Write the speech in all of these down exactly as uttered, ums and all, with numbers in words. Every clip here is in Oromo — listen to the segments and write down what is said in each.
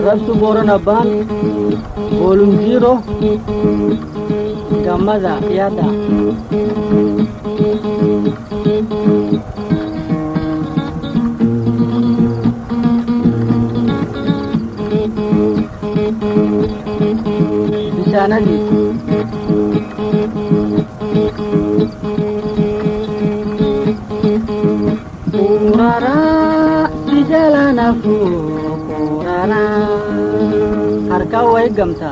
Arabtu boran aban volume zero Gamaza yada Bisana di Urara di jalan aku urara harka way gamta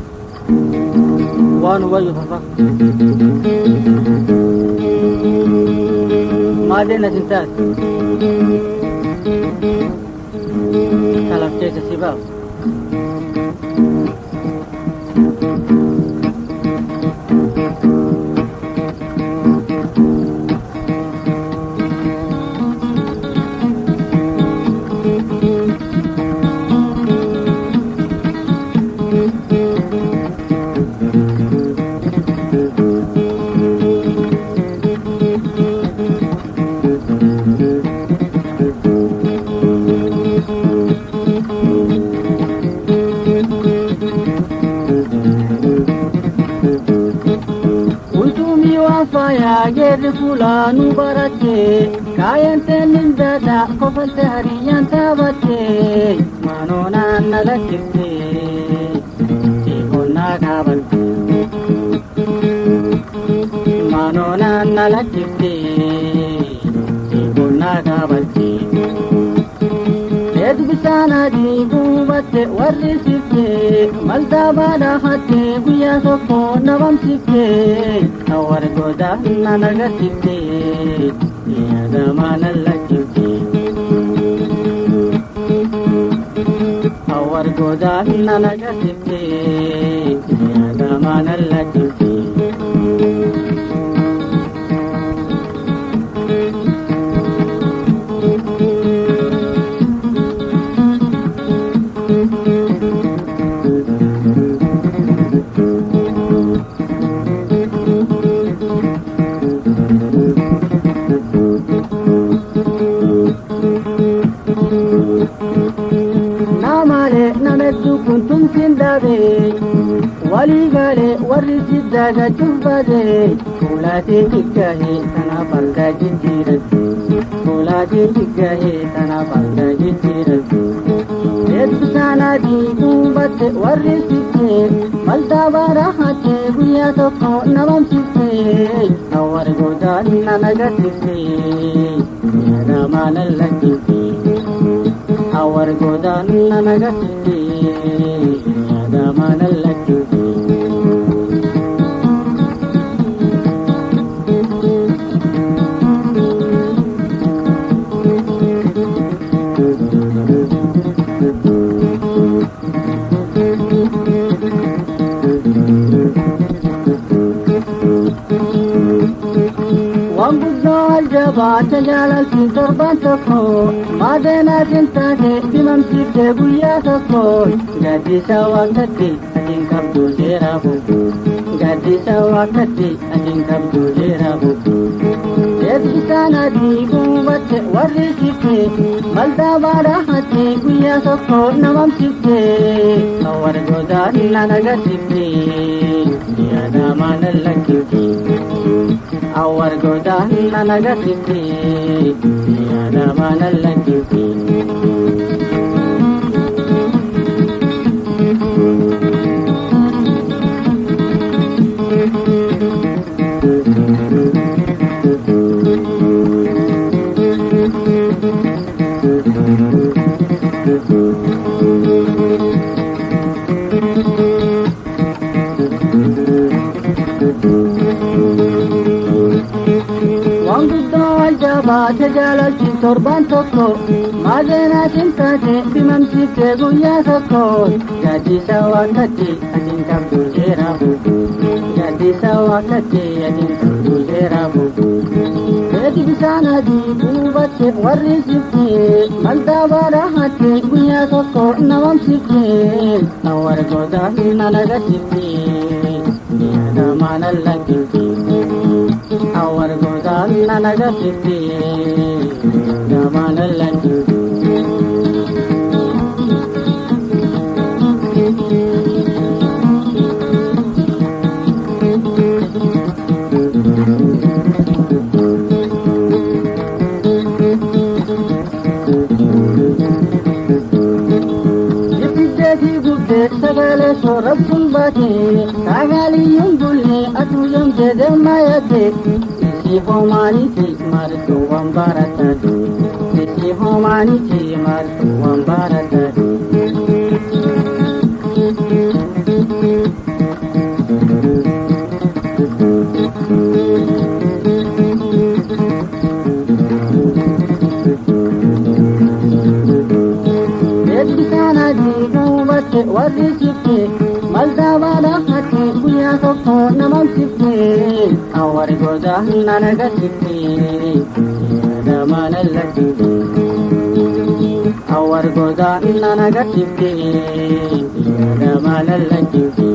wan way fafa madena cinta salam cek sebab ya gede fulanu barate kayan tenin dada kofalte hariyan tabate manona nalakite ikonna kabate manona nalakite ikonna kabate ed bisana di bubate warri sitte malda bada hatte guya sokko nabam sitte awar goda nanaga sitte yada manalla sitte awar goda nanaga sitte yada manalla sitte kuntum sindade wali gale warri siddaga chubbade kulate tikkahe tana balda jindirati kulate tikkahe tana balda jindirati edusana di kumbate warri sitte malda barahate guya tokko nabam sitte awar godan nanaga sitte yada manalla sitte awar godan nanaga sitte yada manalla sitte Baca jalan pintar bantoko, madena cinta ke bimam sike buya soko, jadi sawakati anjing kabdu jerabu, jadi sawakati anjing kabdu jerabu. Jadi sana di buat warri sike, malda barahati buya soko namam sike, awar godan nanaga sike, tiada manalla sike. awar godan nanaga sitte yada manalla sitte baca jalan cintor bantoko, madena cinta ke bimam sike buya soko, jadi sawakati anjing kabdu jerabu, jadi sawakati anjing kabdu jerabu. Jadi bisana di buat warri sike, malda barahati buya soko nawam sike, awar godan nanaga sike, yada manalla sike. awar godan nanaga sitte yada manalla sitte humanity martu wambaratadu Sisi humanity martu wambaratadu Edisana jigu batte wadi sikke malda bala hati kuya sokko namam sikke awar goda nanaga sikke yada manalla sikke awar goda nanaga sikke yada manalla sikke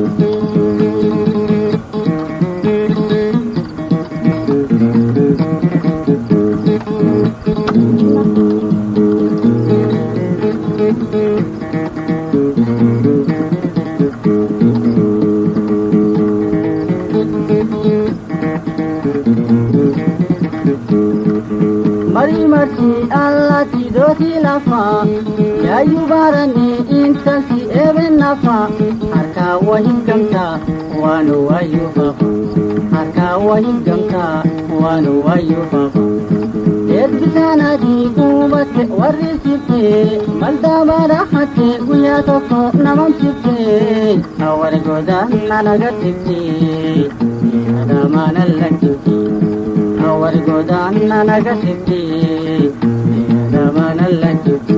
Mari mati Allah tidoti lafa ya yubarani intasi even nafa harka wahin gamta wanu wayufa harka wahin gamta wanu wayufa Edisana di kubatte warri sitte malda bara hatte guya toko namam sitte awar goda nanaga sitte yada manalla sitte awar goda nanaga sitte yada manalla sitte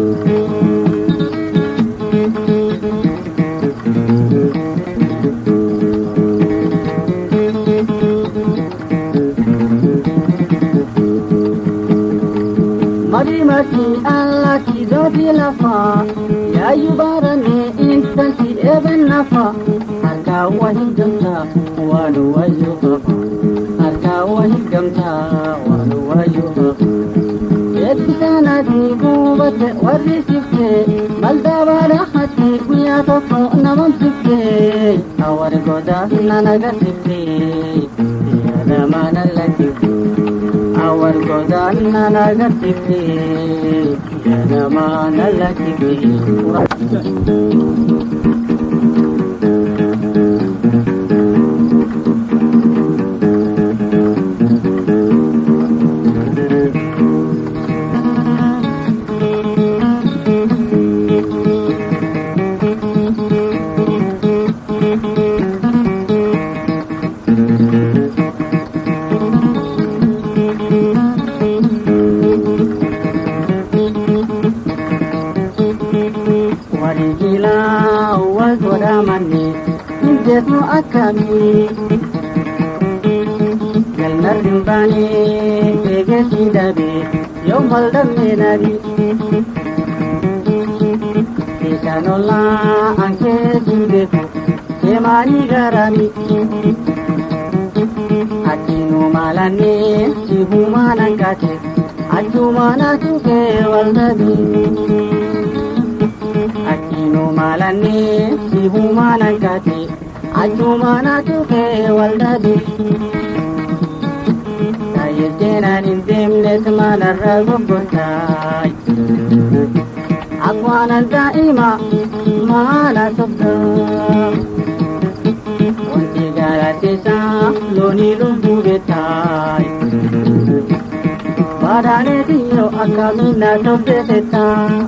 Mari mati Allah tidoti lafa ya yubarani intasi even nafa harka wahin gamta wanu wayufa harka wahin gamta wanu wayufa Edisana di kubatte warri sikke malda bala hati kuya toko namam sikke awar goda nanaga sikke yada manalla sikke awar goda nanaga sikke yada manalla sikke Warigila wal goda manni jesu akami galnar dimbani ege sidabe yom haldam menari Isanola anke jibeku kemani garami Akinu malani sihumanan kate ajumana tuke waldabi Akinu malani sihumanan kate ajumana tuke waldabi Sayedena nindemnet manarra gobotay Akwana daima mana sobda Wanti garatesa loni lumbu betay Badane diyo akamina sobde seta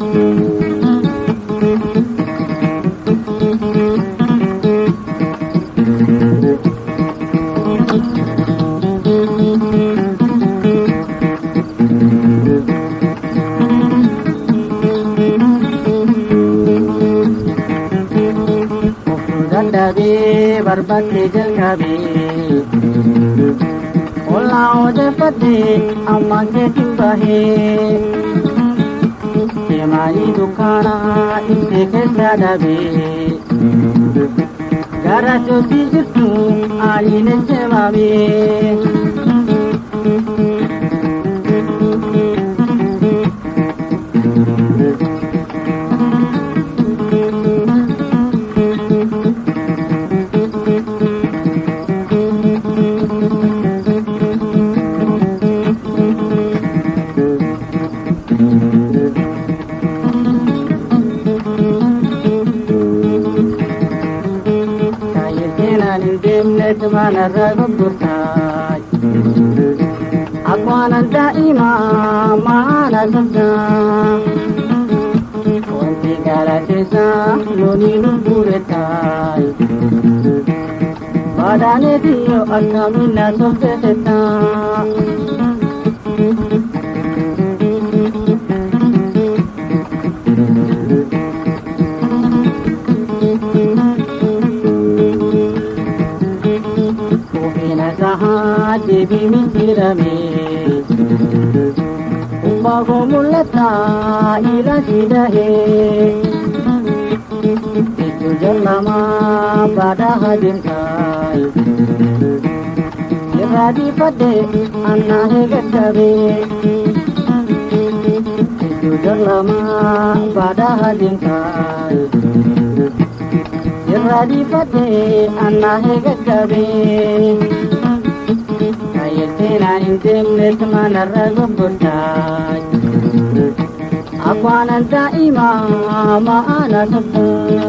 Dandabe barbate jalkabe Ola ode pate amage timbahe Kemani dukana iste kesadabe Gara choti jitu aline chemabe Mana ragu burtai أقوانا دائما معنا سبدا وانت قالت ساملوني نبورتاي badane diyo akamina sofeteta Kumina saha devi mintirame Umago mulata ila sidahe Itu jalama pada hadimkai Iradi pade anna he gaddabe Itu jalama pada hadimkai Iradi pade anna he gaddabe Ayatena intimnet manarra gudai Akwana daima maana sabda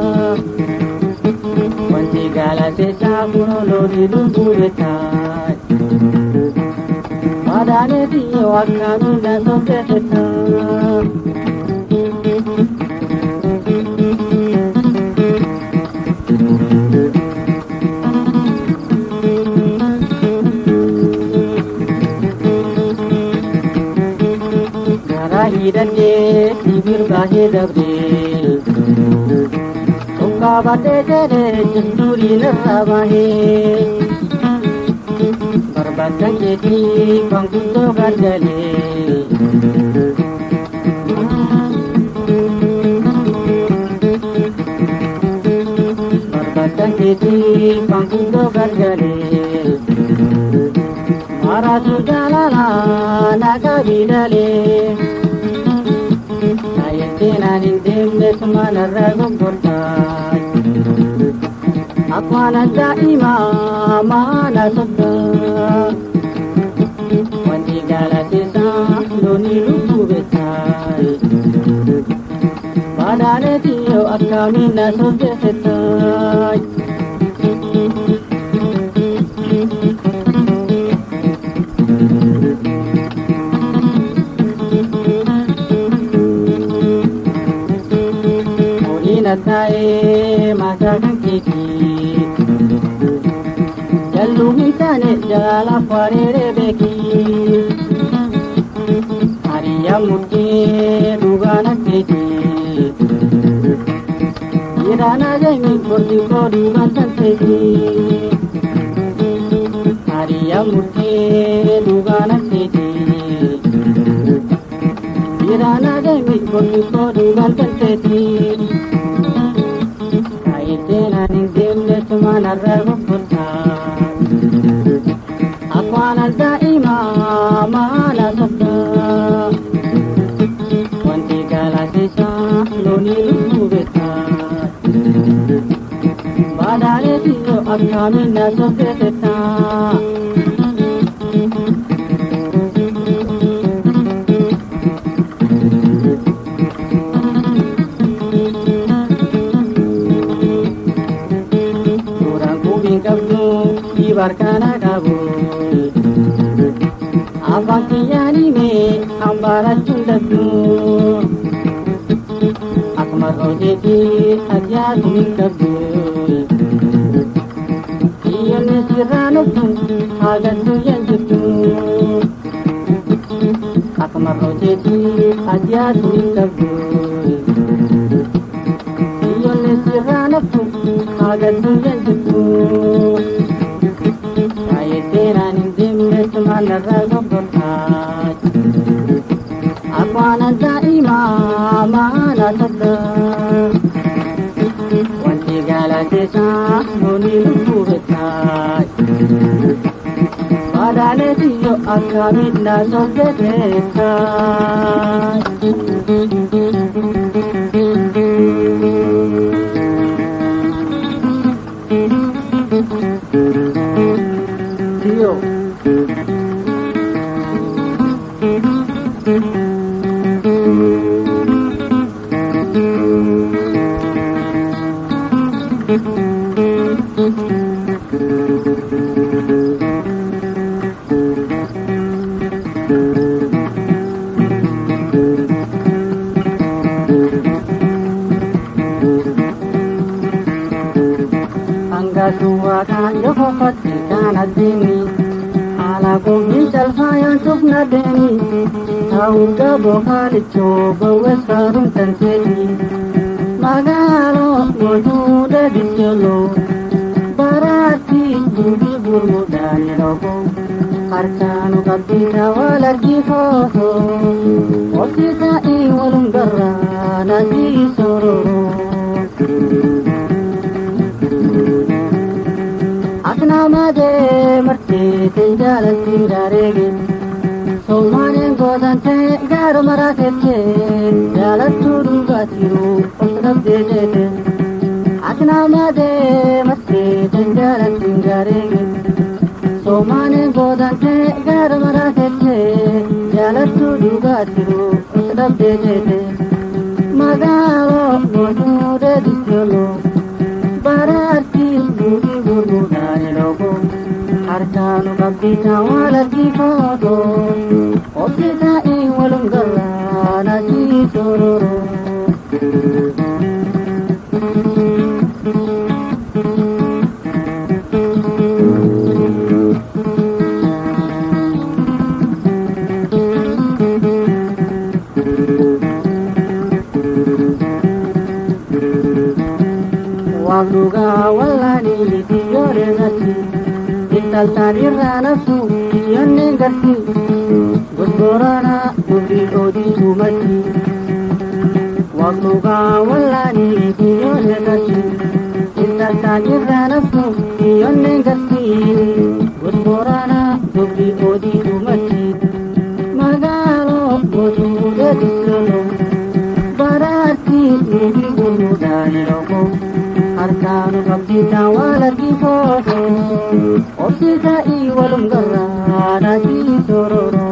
Wanti gala sesa kuno lori lumburetai Padane diyo akamina sofeteta Hidande sibir bahe dabril Tukka bate jere jisturi narabahe Barbatan jeti bangkuto gargale Barbatan jeti bangkuto gargale Mara sujalala naga bidale Ayatena nindimnes manarra gudai Akwana daima maana sabda Wanti gala sesa loni lupu betai Badane diyo akamina sofetai Tae masakan kiki Jallu mitane jala farere beki Hariya muti dugana kiki Irana jami kurdi kodi bantan kiki Hariya muti dugana kiki Irana jami kurdi kodi bantan kiki Ayatena nindimnet manarra gudai Akwana daima maana sabda Wanti gala sesa loni lupubetai Badane diyo akamina sofeteta Barkana kabu Abakiyani me ambara chundadu Akmar rojeti adya kumikabu Iyone sirano tu agadu yanjutu Akmar rojeti adya kumikabu Iyone sirano tu agadu yanjutu Ayatena nindimnet manarra gudai Akwana daima maana sabda Wanti gala sesa loni lupubetai Badane diyo akamina sofetai Dio Angkasuwa kan yofofat kan adini ala komi jalfayan tufna deni tauga bokalicho bawesarun tanseni magalo mojude dicholo barati dubi burmudani rogo harkanu kabita walagi foto osita iwalum garra nasi sororo Aknamade marte tenjalan tirarege Somanen godante gar maratete jalan turu gatiru osrab dejete Aknamade marte tenjalan tirarege Somanen godante gar maratete jalan turu gatiru osrab dejete Magalo mojude dicholo barati dubi burmudani logo harkanu kabita walagi foto osita iwalum garra nasi sororo Wabluga walani litiyore nasi Intal tadirra nafsu yanne gati Gusborana gubri odi sumati Wabluga walani litiyore nasi Intal tadirra nafsu yanne gati Gusborana gubri odi sumati Magalo mojude disolo barati dubi burmudani logo harkanu kabita walagi foto osita iwalum garra nasi sororo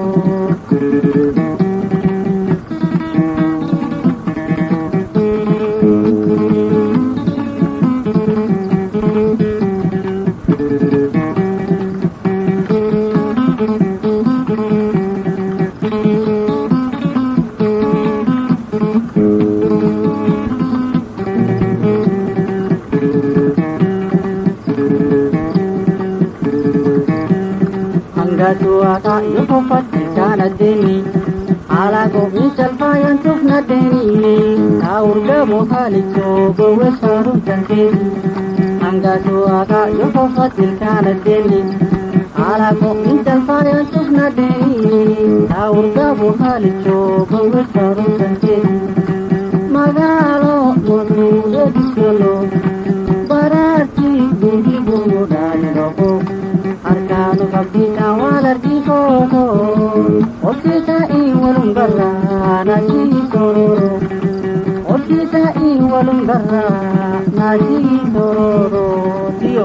Angkasuwa kan yofofat kan adini ala komi jalfayan tufna deni taurga bokalicho bawesarun tanseni Angkasuwa kan yofofat kan adini ala komi jalfayan tufna deni taurga bokalicho bawesarun tanseni magalo mojude dicholo barati dubi burmudani logo harkanu kabita walagi foto osita iwalum garra nasi sororo osita iwalum garra nasi sororo tio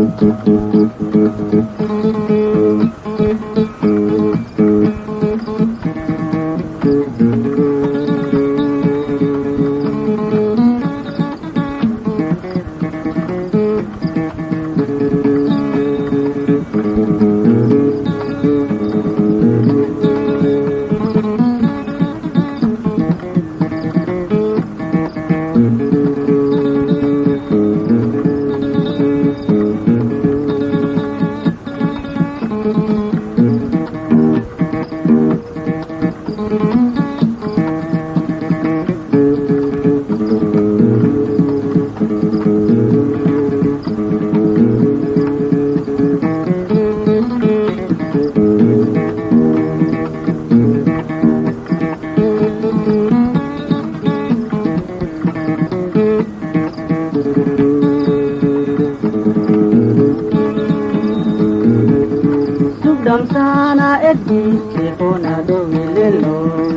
Sudang sana edi sekona do milelo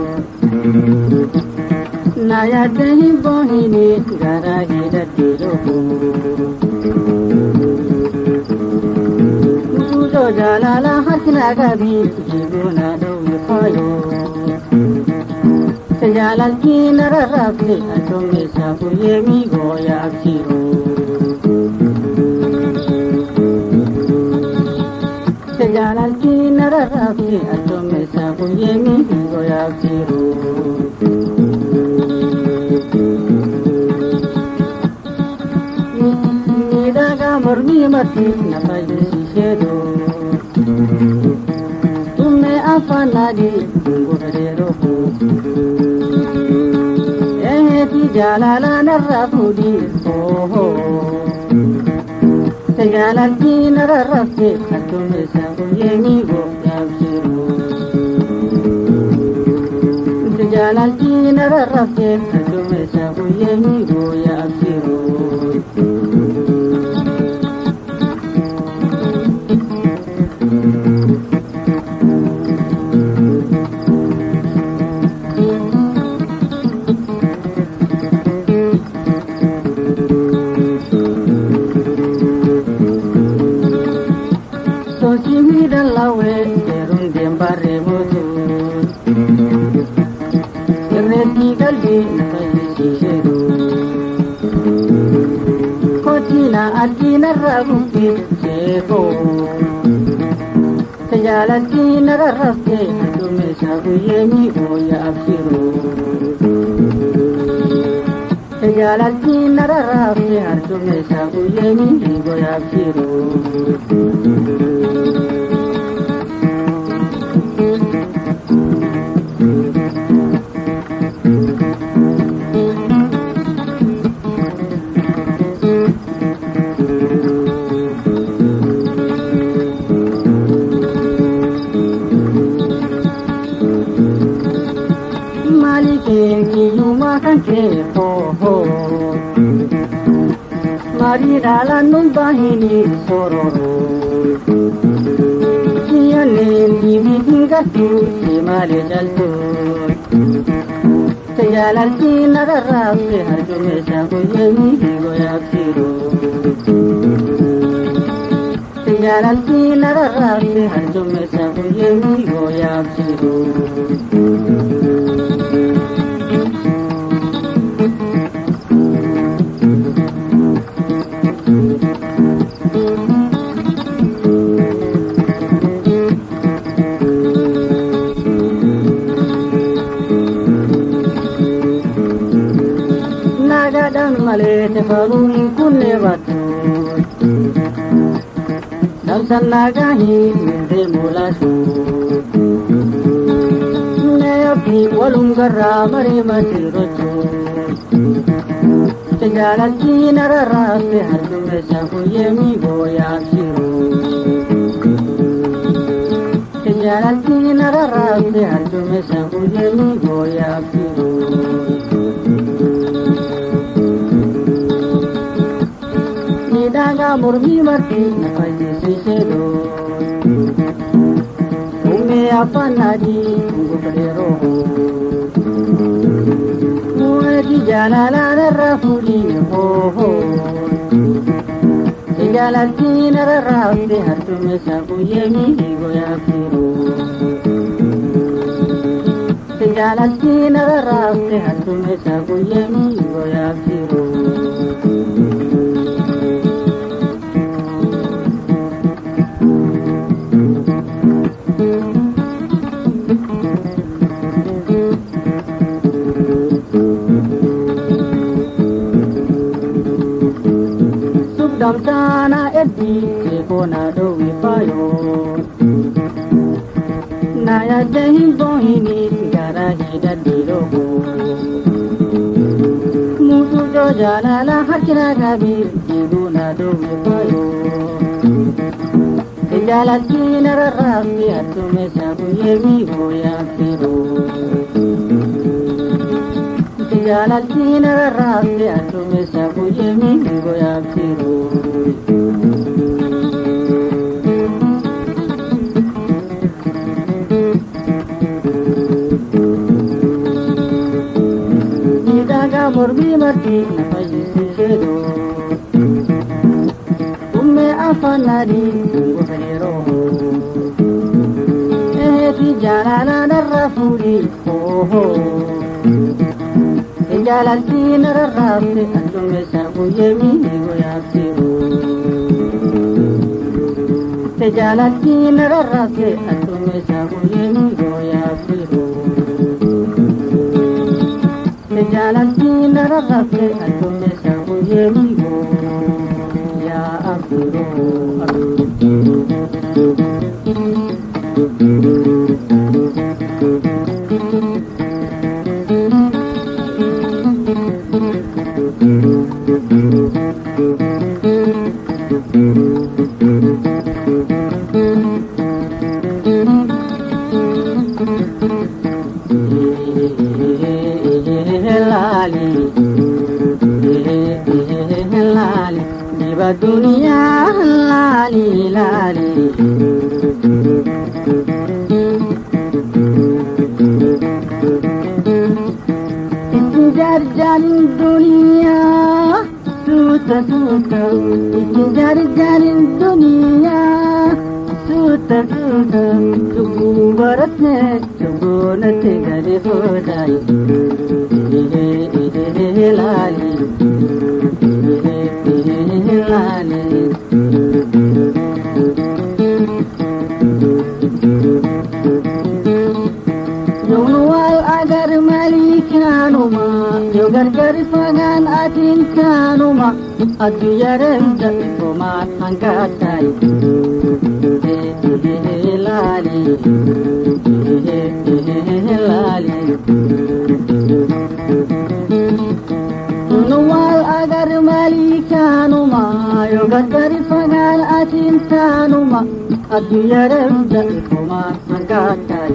Naya dehi bohini gara hida tiroku Tujo jalala hasna gabi jibuna do mifayo Sejalal kinara rabli atome sabu yemi goya akiro Sejalal kinara rabli atome sabu yemi goya akiro Nidaga murni mormimati nafajishedo tumme afanadi ngurero ehti jalala narafudi oho sejalalti narafte tumme saguyeni go yabsiru sejalalti narafte tumme saguyeni go yabsiru Lawe terun dembare mutu Reti galbi nafasi shedu Kotina atina rabuki sheko Sejalatina rafte Tume sabuyeni goya absiru Sejalatina rafte Tume sabuyeni goya absiru Ke ho ho Mari dalanum bahini sororo Kiyane libi tingatu Himale jaltu Sejalalti nararafte Harjume saguyeni goyabsiru Sejalalti nararafte Harjume saguyeni goyabsiru Malete faruni kunne batu Damsan nagahi mende mulatu Neyopi walum garra mare masirotu Sejalalti nararafte harjume saguyeni goyabsiru Sejalalti nararafte harjume saguyeni goyabsiru Daga murmi mati nafasi shedo Ume afanadi ngurero Muati jalala narafudi ho ho Sejalalti narafte hartume saguyeni goyabsiru Sejalalti narafte hartume saguyeni goyabsiru Damsana edi sekona dowi payo Naya jahi bohini gara hida dilogo Mutu jo jalala hakina kabir Jiduna dowi payo Sejalalti nararafte Hatume saguyeni goyabsiru Sejalalti nararafte Hatume saguyeni goyabsiru Daga murmi mati nafajishedo Umme afanadi ngurero Ehti jalala narafudi ho ho Sejalalti nararafte Hatume saguyeni goyabsiru Sejalalti nararafte Hatume saguyeni goyabsiru Sejalalti nararafte Hatume saguyeni goyabsiru Dunia lali lali Jar jalin dunia suta suta Jar jalin dunia suta suta Tugu baratne tugu nate gare hodai lali Yowal agar malikanuma Yogar garifangan atin kanuma Adu yaremda kuma angkatai Lali Lali Yowal agar malikanuma Yogar garifangan atin kanuma Adu yaremda kuma angkatai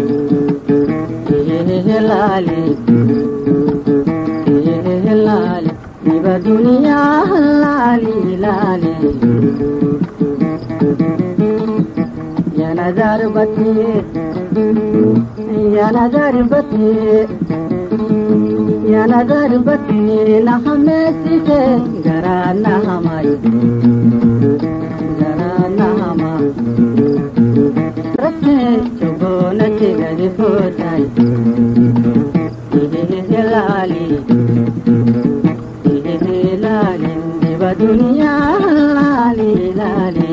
Lali Lali Diba dunia lali lali Ya nazar bati Ya nazar bati Ya nazar bati Na hame sike Gara na hamai Gara na hamai Rakne chobo na tigari hotai Lali Lali Diba dunia lali lali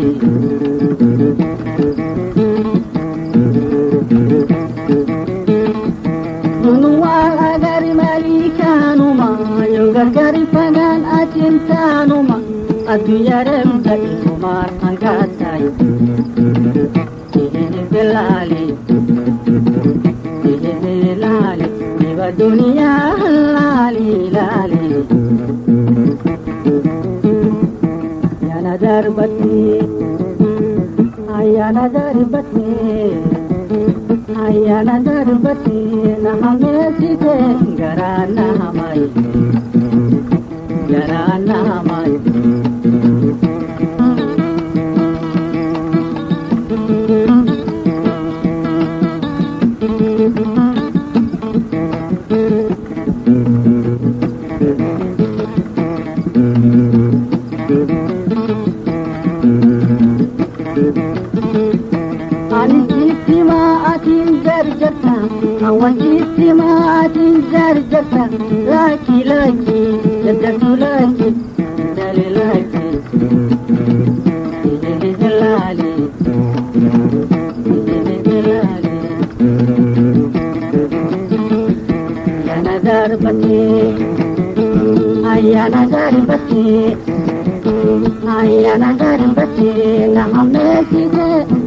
Dunual agar malikanuma Yogar garifangan acintanuma Adu yarem dai kumar angkatai Lali Lali Diba dunia lali lali Ya nazar bati Ya nazar bati Ya nazar bati Na hame sike gara na hamai Gara na hamai وجسمات زرجة لكي لكي جدت لكي دل لكي جلالي جلالي يا نظر بتي يا نظر بتي يا نظر بتي نعم نسيت